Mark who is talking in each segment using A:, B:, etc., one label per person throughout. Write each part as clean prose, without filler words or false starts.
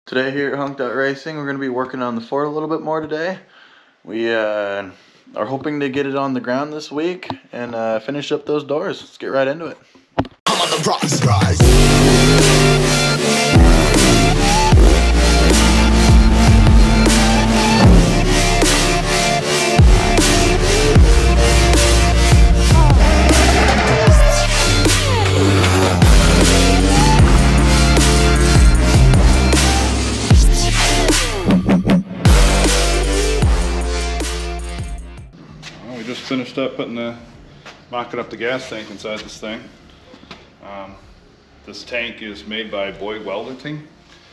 A: Today here at Hunked Racing, we're going to be working on the Ford a little bit more today. We are hoping to get it on the ground this week and finish up those doors. Let's get right into it.
B: I'm on the rocks, guys.
C: Just finished up mocking up the gas tank inside this thing. This tank is made by Boyd Welding.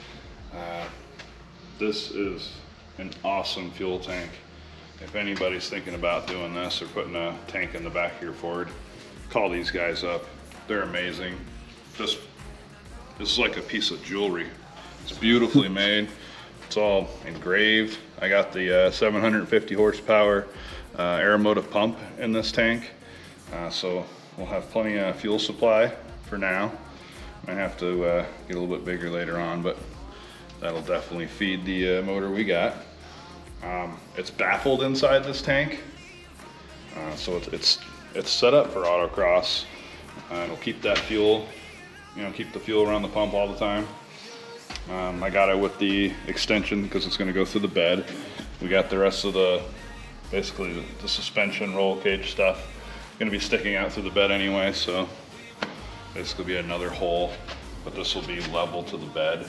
C: This is an awesome fuel tank. If anybody's thinking about doing this or putting a tank in the back of your Ford, call these guys up. They're amazing. This is like a piece of jewelry. It's beautifully made. It's all engraved. I got the 750 horsepower aeromotive pump in this tank, so we'll have plenty of fuel supply for now. Might have to get a little bit bigger later on, but that'll definitely feed the motor we got. It's baffled inside this tank, so it's set up for autocross. It'll keep that fuel, keep the fuel around the pump all the time. I got it with the extension because it's going to go through the bed. We got the rest of basically the suspension roll cage stuff going to be sticking out through the bed anyway, so basically be another hole, but this will be level to the bed.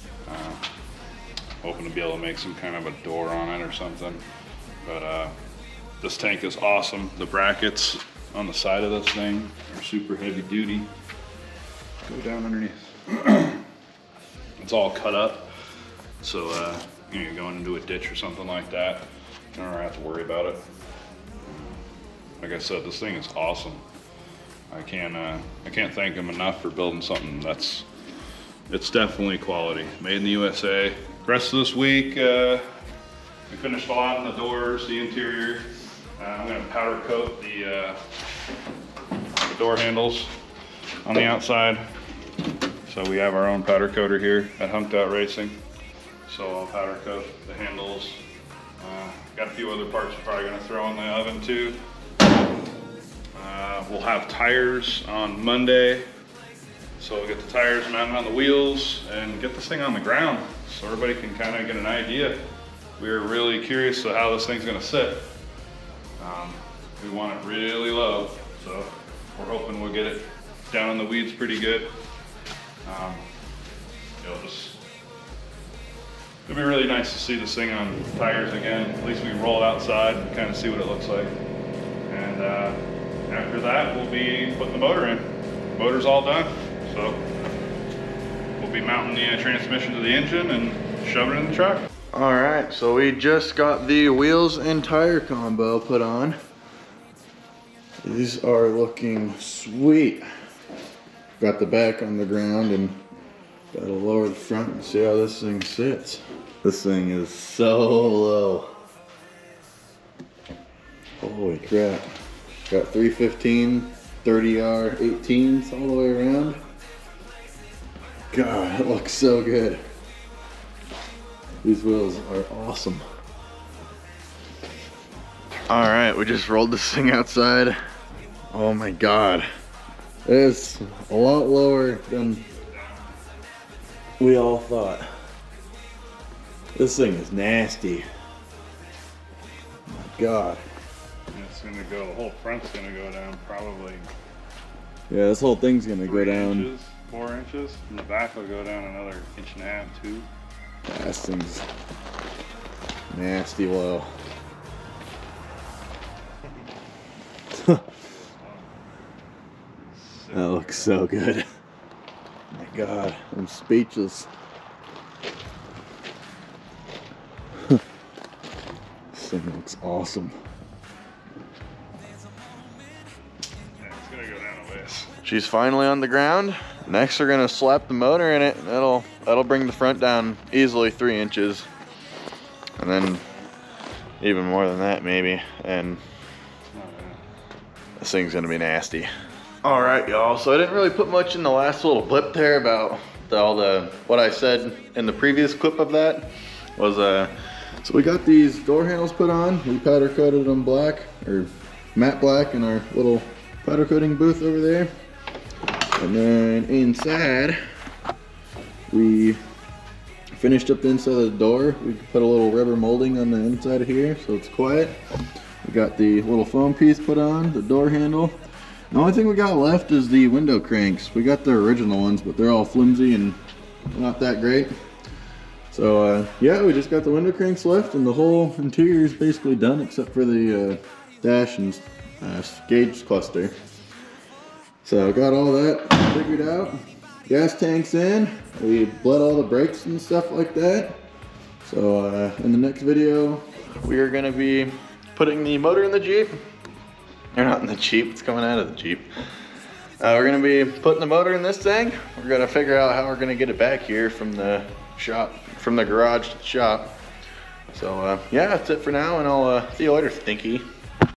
C: Hoping to be able to make some kind of a door on it or something, but this tank is awesome. The brackets on the side of this thing are super heavy duty. Go down underneath. It's all cut up, so you're going into a ditch or something like that, you don't have to worry about it. Like I said, this thing is awesome. I can't thank them enough for building something it's definitely quality. Made in the USA. The rest of this week, we finished a lot on the doors, the interior. I'm gonna powder coat the door handles on the outside. So we have our own powder coater here at Hunked Racing. So I'll powder coat the handles. Got a few other parts we're probably gonna throw in the oven too. We'll have tires on Monday. So we'll get the tires mounted on the wheels and get this thing on the ground so everybody can kind of get an idea. We're really curious to how this thing's gonna sit. We want it really low, so we're hoping we'll get it down in the weeds pretty good. It'll be really nice to see this thing on tires again. At least we can roll it outside and kind of see what it looks like. And after that, we'll be putting the motor in. The motor's all done, so we'll be mounting the transmission to the engine and shoving it in the truck.
A: All right, so we just got the wheels and tire combo put on. These are looking sweet. Got the back on the ground and got to lower the front and see how this thing sits. This thing is so low. Holy crap. Got 315, 30R, 18s all the way around. God, it looks so good. These wheels are awesome. All right, we just rolled this thing outside. Oh my God. It's a lot lower than we all thought. This thing is nasty. Oh my God.
C: It's gonna go, the whole front's gonna go down probably.
A: Yeah, this whole thing's gonna go down.
C: 3 inches, 4 inches, and the back will go down another 1.5 inches, 2.
A: Yeah, this thing's nasty low. That looks so good. Oh my God, I'm speechless. This thing looks awesome.
C: Yeah, it's gonna go down a ways.
A: She's finally on the ground. Next, we're gonna slap the motor in it. That'll bring the front down easily 3 inches, and then even more than that maybe. And this thing's gonna be nasty. All right, y'all, so I didn't really put much in the last little blip there about what I said in the previous clip of that was, so we got these door handles put on. We powder coated them black, or matte black, in our little powder coating booth over there. And then inside, we finished up the inside of the door. We put a little rubber molding on the inside of here so it's quiet. We got the little foam piece put on, the door handle. The only thing we got left is the window cranks. We got the original ones, but they're all flimsy and not that great. So yeah, we just got the window cranks left, and the whole interior is basically done except for the dash and gauge cluster. So got all that figured out. Gas tank's in. We bled all the brakes and stuff like that. So in the next video, we are gonna be putting the motor in the Jeep. Or not in the Jeep, it's coming out of the Jeep. We're gonna be putting the motor in this thing. We're gonna figure out how we're gonna get it back here from the shop, from the garage to the shop. So yeah, that's it for now, and I'll see you later, Stinky.